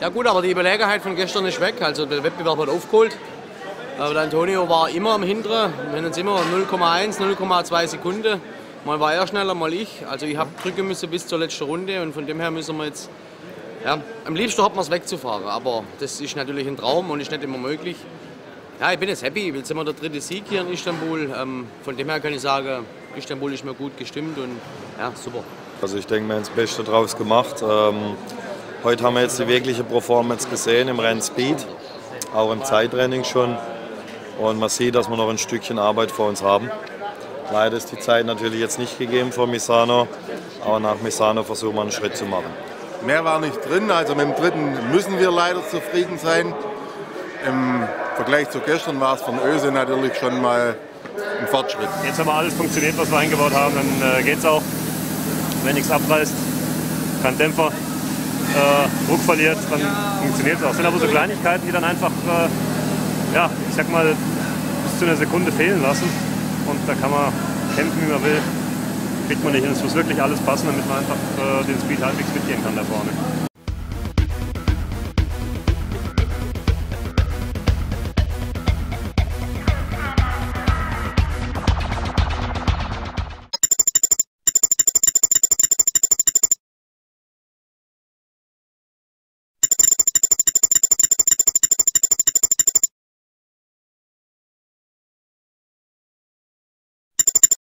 Ja gut, aber die Überlegenheit von gestern ist weg. Also der Wettbewerb hat aufgeholt. Aber der Antonio war immer am Hinteren. Wir haben uns immer 0,1, 0,2 Sekunden. Mal war er schneller, mal ich. Also ich habe drücken müssen bis zur letzten Runde und von dem her müssen wir jetzt... Ja, am liebsten hat man es wegzufahren, aber das ist natürlich ein Traum und ist nicht immer möglich. Ja, ich bin jetzt happy. Jetzt sind wir der 3. Sieg hier in Istanbul. Von dem her kann ich sagen, Istanbul ist mir gut gestimmt und ja, super. Also ich denke, wir haben das Beste draus gemacht. Heute haben wir jetzt die wirkliche Performance gesehen im Rennspeed, auch im Zeittraining schon. Und man sieht, dass wir noch ein Stückchen Arbeit vor uns haben. Leider ist die Zeit natürlich jetzt nicht gegeben vor Misano, aber nach Misano versuchen wir einen Schritt zu machen. Mehr war nicht drin, also mit dem 3. müssen wir leider zufrieden sein. Im Vergleich zu gestern war es von Öse natürlich schon mal ein Fortschritt. Jetzt aber alles funktioniert, was wir eingebaut haben, dann geht's auch. Wenn nichts abreißt, kein Dämpfer, Druck verliert, dann funktioniert es auch. Das sind aber so Kleinigkeiten, die dann einfach, ja, ich sag mal, bis zu einer Sekunde fehlen lassen. Und da kann man kämpfen, wie man will, kriegt man nicht hin. Es muss wirklich alles passen, damit man einfach den Speed halbwegs mitgehen kann da vorne.